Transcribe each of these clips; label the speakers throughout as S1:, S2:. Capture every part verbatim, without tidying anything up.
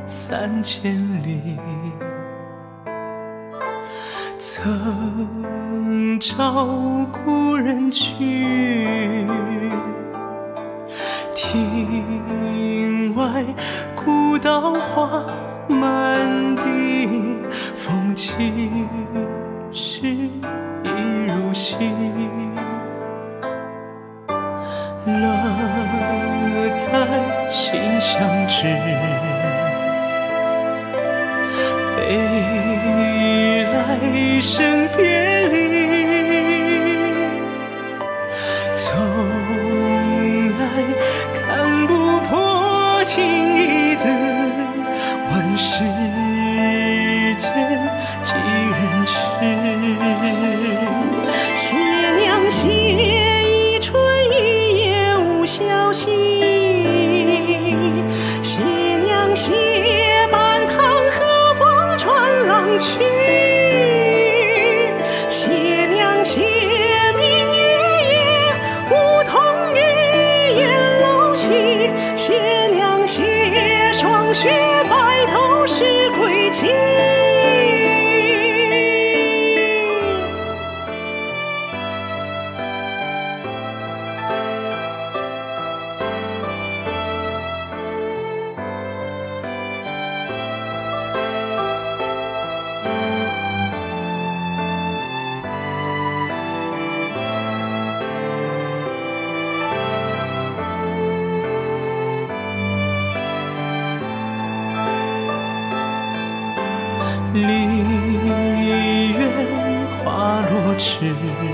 S1: 三千里。曾照故人去，庭外古道花满地，风起时已如昔。乐在心相知，悲来生别离，从来看不破情义字，问世间几人知？
S2: 谢娘谢一春一夜无消息，谢娘谢半塘河风传浪去，谢娘谢明月夜梧桐雨烟楼起，谢娘谢霜雪白头是归期。
S1: 梨园花落迟，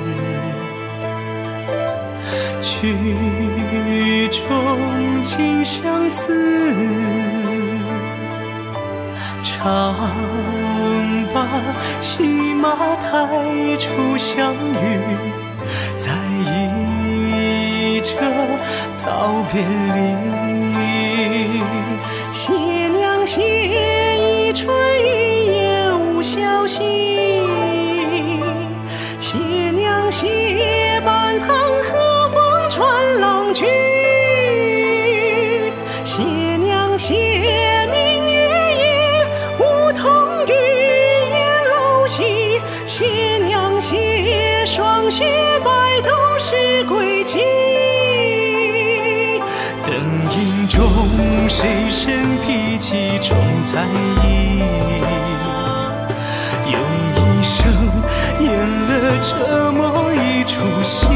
S1: 曲中尽相思。常把戏码台初相遇，在一折道别离。
S2: 谢娘谢一春一夜无消息，谢娘谢半塘河风传浪去，谢娘谢明月夜梧桐雨烟楼起，谢娘谢霜雪白头是归期。
S1: 灯影中谁身披几重彩衣，用一生演了这么一出戏。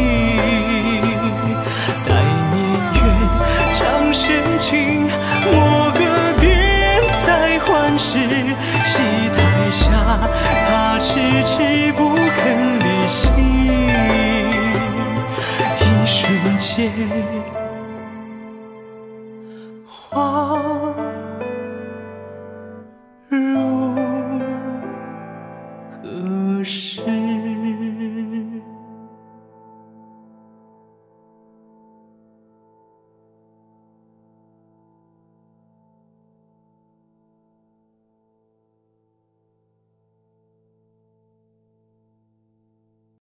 S1: 待年月掌深情，莫个别再还时。戏台下他迟迟不肯离席，一瞬间